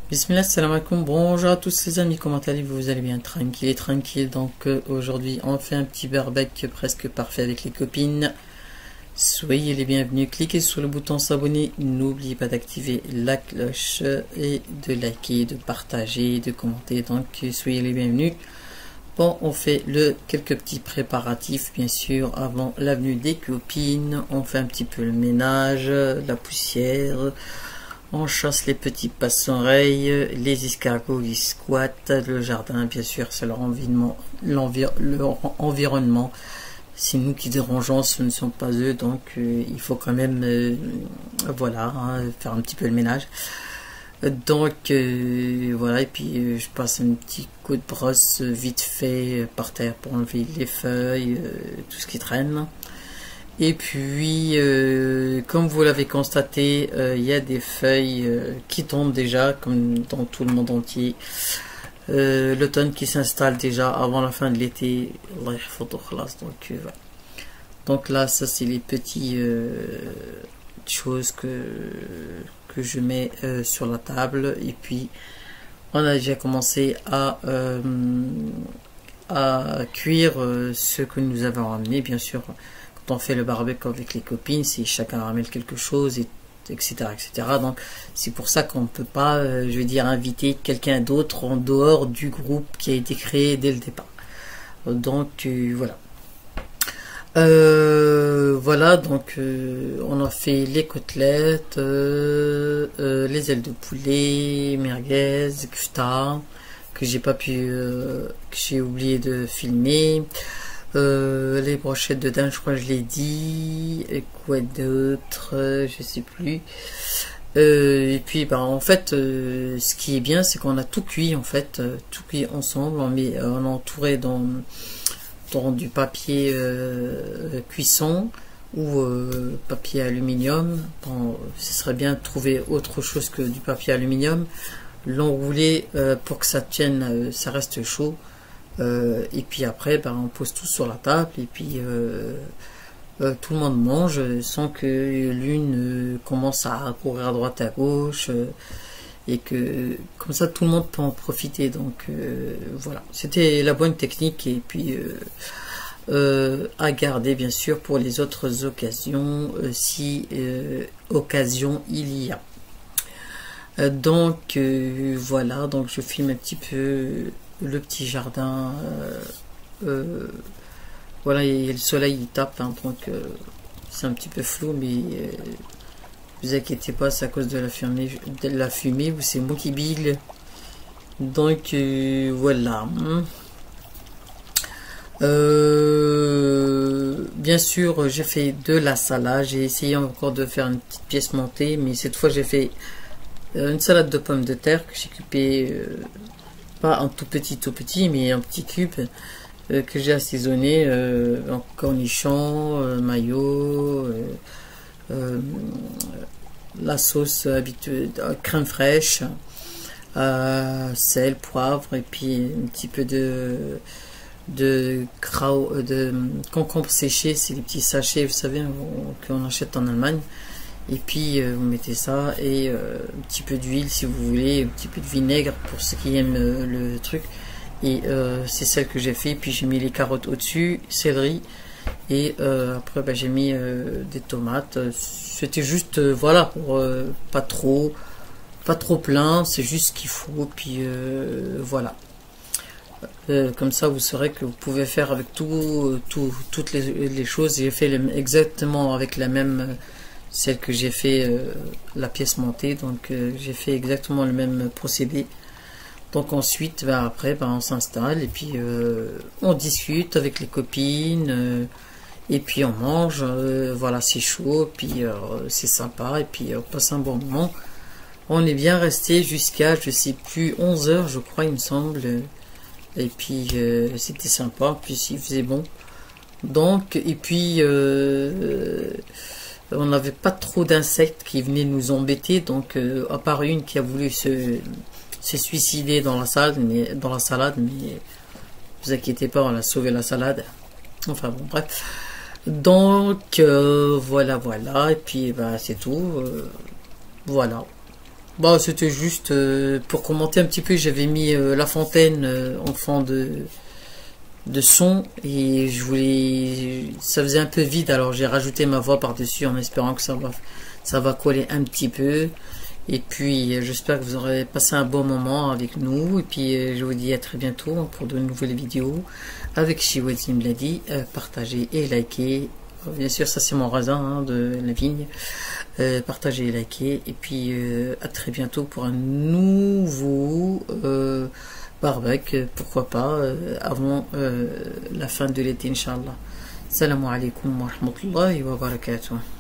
Bismillah, salam alaikum, bonjour à tous les amis, comment allez-vous? Vous allez bien? Tranquille. Donc aujourd'hui on fait un petit barbecue presque parfait avec les copines. Soyez les bienvenus, cliquez sur le bouton s'abonner, n'oubliez pas d'activer la cloche et de liker, de partager, de commenter. Donc soyez les bienvenus. Bon, on fait quelques petits préparatifs bien sûr avant la venue des copines. On fait un petit peu le ménage, la poussière. On chasse les petits passereilles, les escargots qui squattent, le jardin, bien sûr, c'est leur environnement. C'est nous qui dérangeons, ce ne sont pas eux, donc il faut quand même, voilà, hein, faire un petit peu le ménage. Donc voilà, et puis je passe un petit coup de brosse vite fait par terre pour enlever les feuilles, tout ce qui traîne. Et puis, comme vous l'avez constaté, il y a des feuilles qui tombent déjà, comme dans tout le monde entier. L'automne qui s'installe déjà avant la fin de l'été. Donc, voilà. Donc là, ça c'est les petites choses que je mets sur la table. Et puis, on a déjà commencé à cuire ce que nous avons ramené, bien sûr. On fait le barbecue avec les copines, si chacun ramène quelque chose, etc. Donc c'est pour ça qu'on ne peut pas, je veux dire, inviter quelqu'un d'autre en dehors du groupe qui a été créé dès le départ. Donc voilà. Voilà, donc on a fait les côtelettes, les ailes de poulet, merguez, kfta, que j'ai pas pu, que j'ai oublié de filmer. Les brochettes de dinde, je crois que je l'ai dit. Et quoi d'autre, je sais plus. Et puis en fait, ce qui est bien, c'est qu'on a tout cuit en fait, tout cuit ensemble. On a entouré dans du papier cuisson ou papier aluminium. Bon, ce serait bien de trouver autre chose que du papier aluminium. L'enrouler pour que ça tienne, ça reste chaud. Et puis après on pose tout sur la table et puis tout le monde mange sans que l'une commence à courir à droite à gauche, et que comme ça tout le monde peut en profiter. Donc voilà, c'était la bonne technique, et puis à garder bien sûr pour les autres occasions, si occasion il y a. Donc voilà, donc je filme un petit peu le petit jardin. Voilà, et le soleil il tape, hein, donc c'est un petit peu flou, mais vous inquiétez pas, c'est à cause de la fumée, ou c'est moi qui bille. Donc voilà. Bien sûr, j'ai fait de la salade. J'ai essayé encore de faire une petite pièce montée, mais cette fois j'ai fait une salade de pommes de terre que j'ai coupée, pas un tout petit, mais un petit cube, que j'ai assaisonné en cornichons, mayo, la sauce habituelle, crème fraîche, sel, poivre, et puis un petit peu de concombre séché. C'est les petits sachets, vous savez, qu'on achète en Allemagne. Et puis vous mettez ça, et un petit peu d'huile si vous voulez, un petit peu de vinaigre pour ceux qui aiment le truc. Et c'est celle que j'ai fait. Puis j'ai mis les carottes au-dessus, céleri, et après j'ai mis des tomates. C'était juste voilà, pour pas trop plein, c'est juste ce qu'il faut. Puis voilà. Comme ça vous saurez que vous pouvez faire avec toutes les choses. J'ai fait exactement avec la même, celle que j'ai fait la pièce montée, donc j'ai fait exactement le même procédé. Donc ensuite après on s'installe, et puis on discute avec les copines, et puis on mange, voilà, c'est chaud, puis c'est sympa, et puis on passe un bon moment. On est bien resté jusqu'à, je sais plus, 11h je crois, il me semble, et puis c'était sympa, puis il faisait bon. Donc, et puis on n'avait pas trop d'insectes qui venaient nous embêter, donc à part une qui a voulu se suicider dans la salade, mais vous inquiétez pas, on a sauvé la salade. Enfin bon, bref. Donc voilà, et puis bah c'est tout. Voilà. Bah, c'était juste pour commenter un petit peu. J'avais mis La Fontaine en fond de son et je voulais, ça faisait un peu vide, alors j'ai rajouté ma voix par-dessus en espérant que ça va coller un petit peu. Et puis j'espère que vous aurez passé un bon moment avec nous. Et puis je vous dis à très bientôt pour de nouvelles vidéos avec Chiwezi Mladi. Partagez et likez. Bien sûr, ça c'est mon raisin hein, de la vigne. Partagez et likez. Et puis à très bientôt pour un nouveau barbecue, pourquoi pas, avant la fin de l'été, Inch'Allah. Salam alaikum wa rahmatullahi wa barakatuh.